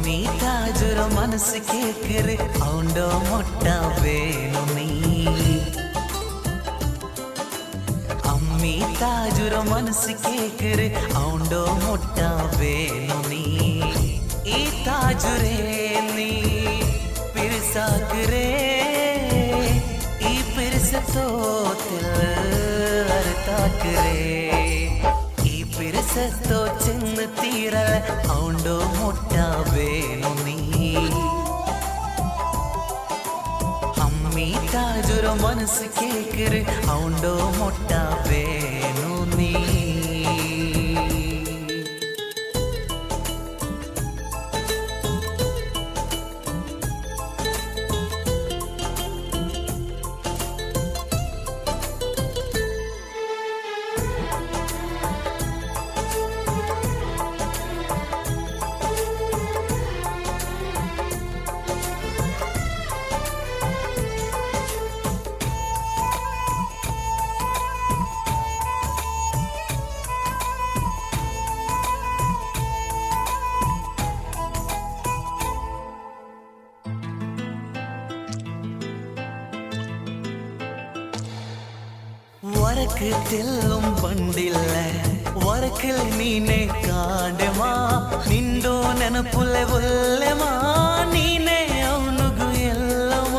अम्मी ताजुर मनस केकर औंडो मोट्टा वेनु नी अम्मी ताजुर मनस केकर औंडो मोट्टा वेनु नी ई ताजुरे नी पिरसाकरे ई पिरसतो तिल अरताकरे ई पिरसतो चिन्न तीरल औंडो मोट्टा वेनु नी अम्मी ताजुर मनस केकर औंडो मोट्टा वेनु नी വരക്കത്തിലും പണ്ടില്ല വരക്കൽ നീനെ കാണ്ടമാ നിണ്ടോ നെനപ്പുലെ ഒല്ലമാ നീനെ അവനുഗു എല്ലമാ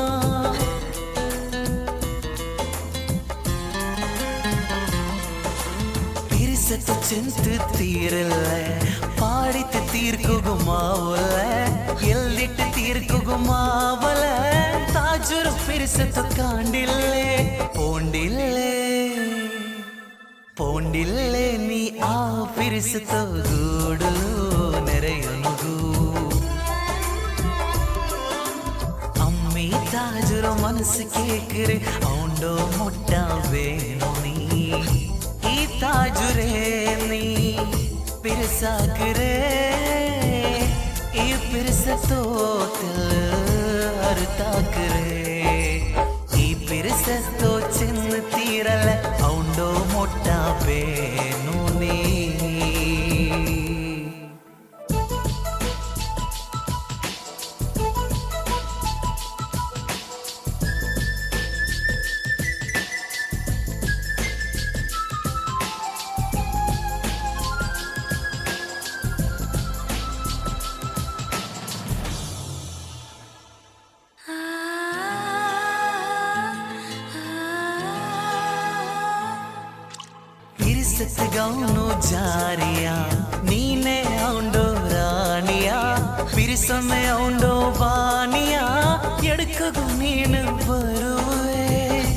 തിരിസത്ത് ചെന്ത് തീരല്ല പാടിത്ത് തീർക്കുമാവല എല്ലിട്ട് തീർക്കുമാവല താജുർ പിരിസത്ത് കാണ്ടില്ലേ പോണ്ടില്ലേ പോണ്ടില്ലേ നീ ആ പിരിസത്തോ ഗൂഡുലു നെരയൊനുഗു അമ്മി താജുർ മനസ് കേക്കർ ഔണ്ടോ മുട്ടാ വേണു നീ ഈ താജുരേ നീ പിരിസാക്കരേ ഈ പിരിസത്തോ തിൽ അർത്താക്കരേ ഈ പിരിസത്തോ ചിന്ന തീരല ഔണ്ടോ मोट्टा वेनु नी गौनो जारिया नीने औंडो रानिया पिरिसमे औंडो बानिया एडकगु नीनु बरुवे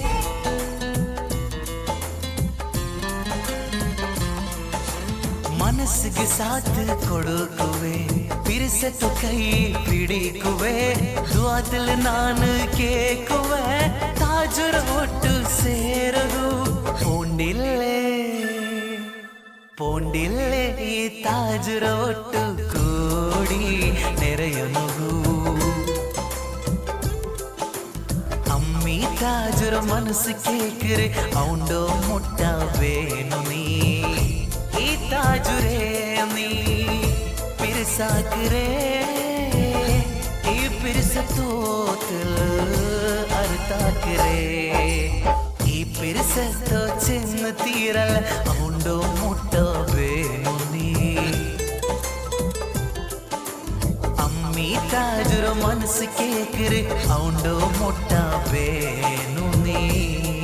मनस्सिगे साथ कोडुकुवे पिरिसतो कई पिडिकुवे दुआतिल नानु केकुवे ताजुर ओट्टु सेरगु पोंडिल्ले पोंडिल्ले ई ताजुर ओट्टु कूडी नेरयनुगु अम्मी ताजुर मनस केकर औंडो मुट्टा वेनु नी ई ताजुरे नी पिरसाकरे ई पिरसतो तिल अरताकरे ई पिरसतो चिन्न तीरल औंडो मुट्टा वेनु नी अम्मी ताजुर मनस केकर औंडो मुट्टा वेनु नी